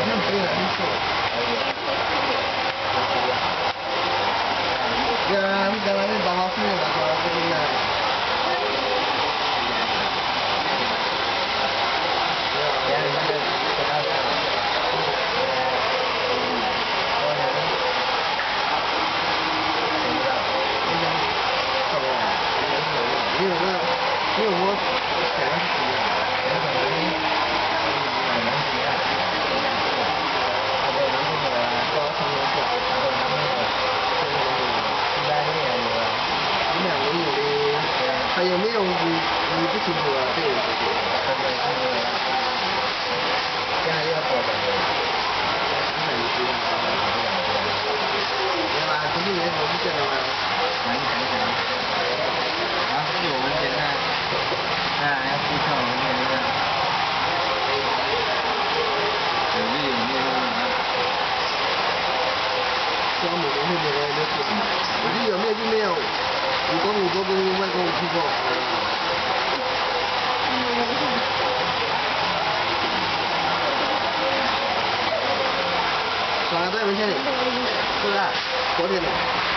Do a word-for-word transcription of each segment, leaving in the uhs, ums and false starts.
像不是很错。Ya, jalannya bawahnya nggak bawah turunan. Ya, benar. Ini apa? Ini apa? Sekarang sih. Ini yang ini ni, 还有没有你你不清楚啊？这个这个，现在要做的，那你知道吗？对吧？今年我们见了吗？难看一下。啊，是我们现在，哎，要补上我们这个，有没有没有啊？说我们这边的那个，我们有没有就没有。五公五公跟外公去过。耍了多少钱的？是不是？昨天的。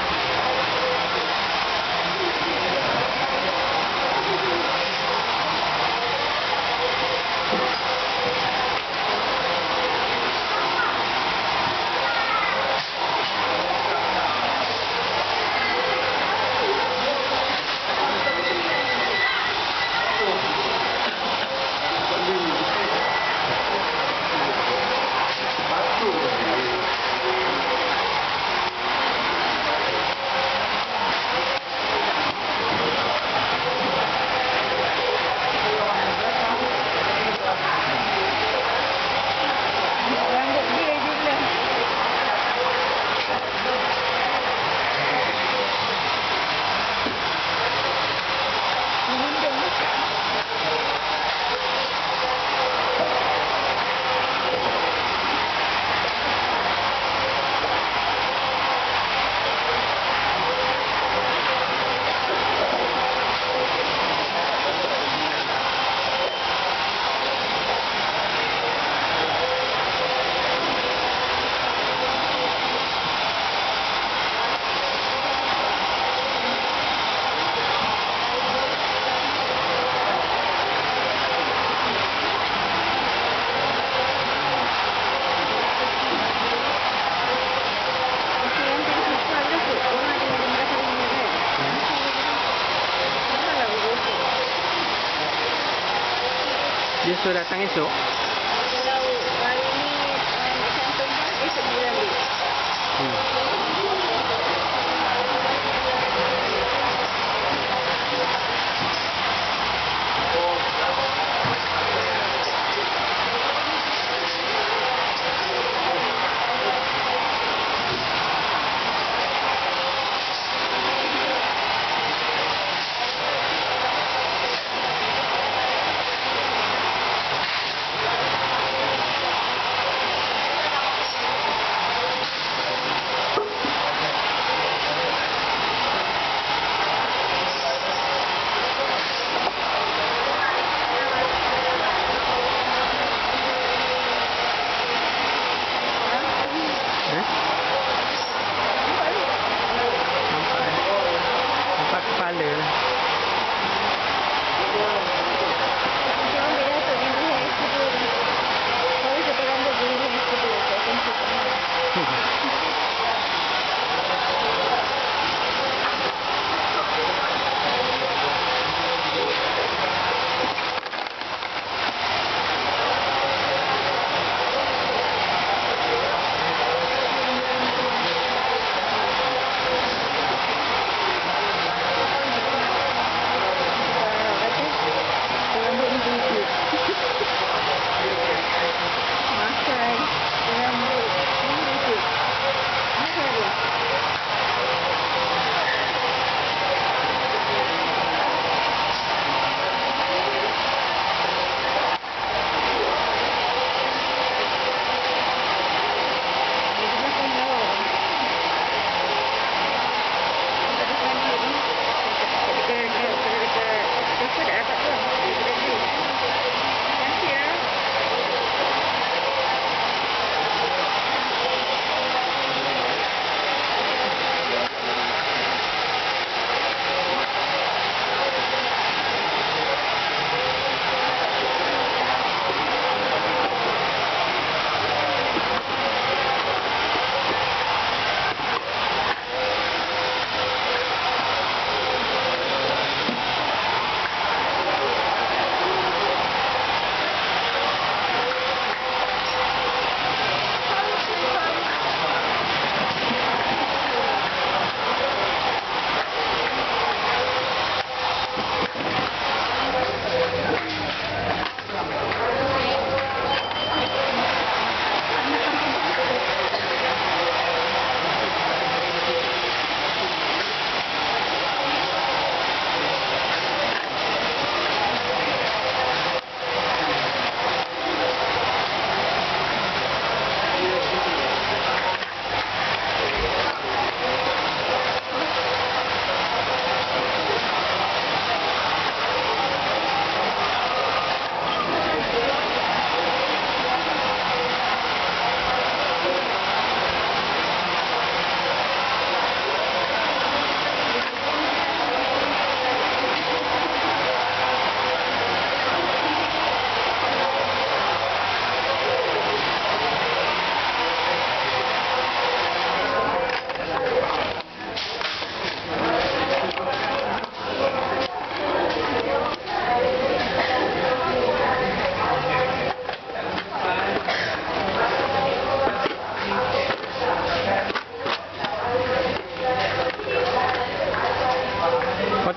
Dia suruh datang esok? Kalau hari ni macam tumpah, esok dia balik. Hmm.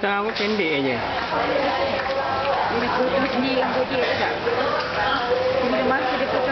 potong rambut pendek aja. Dia potong sendiri rambut dia tak? Bila masa dia potong